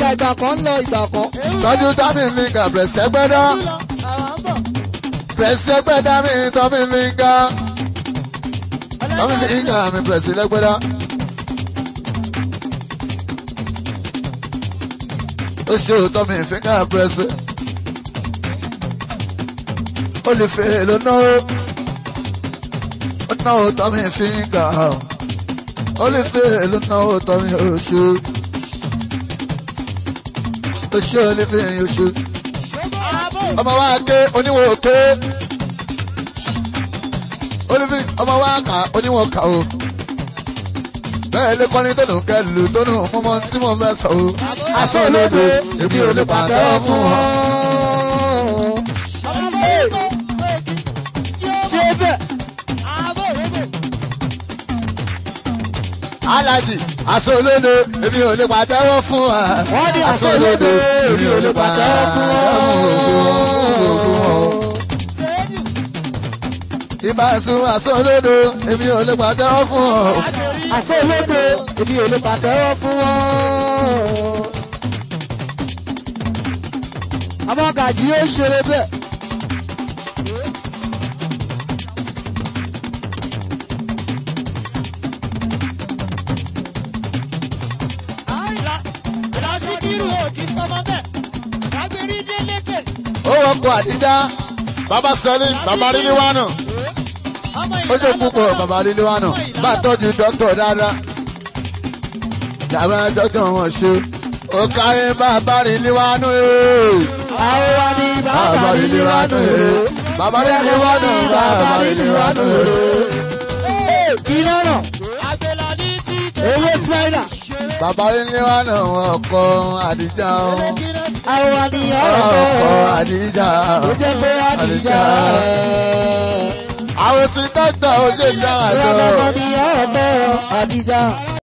fíńgà ìgbà kan lọ ìgbà kan. tọ́jú tọ́mí fíńgà pẹ̀sẹ̀ gbẹ́dọ́. pẹ̀sẹ̀ gbẹ́dọ́ mi tọ́mí fíńgà. tọ́mí fíńgà mi pẹ̀sẹ̀ lẹ́gbẹ́dọ́. ó ṣe òótọ́ mi fíńgà pẹ̀sẹ̀. ó lè fẹ́ ló náwó. ó náwó tọ́mí fíńgà. ó lè fẹ́ ló náwó tọ́mí oṣù. oṣù ó lè fẹ́ oṣù. ọmọ wa ké oníwò ké. ó lè fi ọmọ wa kà oníwò kà o. bẹ́ẹ̀ lè kọ́ni tó nù kẹ́lù tó nù mọ́mọ́ tí mo fẹ́ sọ o. aṣọ olódo èmi ò lè pàtẹ́wọ́ fún wọn. Alájì aṣọ olódo èmi ò lè pàtẹ́wọ́ fún wa. wọ́n ní aṣọ olódo èmi ò lè pàtẹ́wọ́ fún wọn. ìbáṣu aṣọ olódo èmi ò lè pàtẹ́wọ́ fún wọn. aṣọ olódo èmi ò lè pàtẹ́wọ́ fún wọn. àmọ́ gàjí yóò ṣeré bẹ́ẹ̀. ó wọ́pọ̀ àdídá bàbá sẹ́lí bàbá rílí wánà ó ṣe púpọ̀ bàbá rílí wánà bá tọ́jú dókítà dáadáa yàrá dókítà wọn ṣe ó kárí bàbá rílí wánà àwọn wa ní bàbá rílí wánà bàbá rílí wánà bàbá rílí wánà. iná náà owó spider. bàbá rílí wánà wọn kọ àdíjà o. àwọn wa ní ọkọ̀ àdíjà ó jẹ́ pé àdìjà. àwọn tí dókítà ó ṣe ìyá àjọ. ìrọ̀lẹ́ ní ọ̀pọ̀ àdìjà.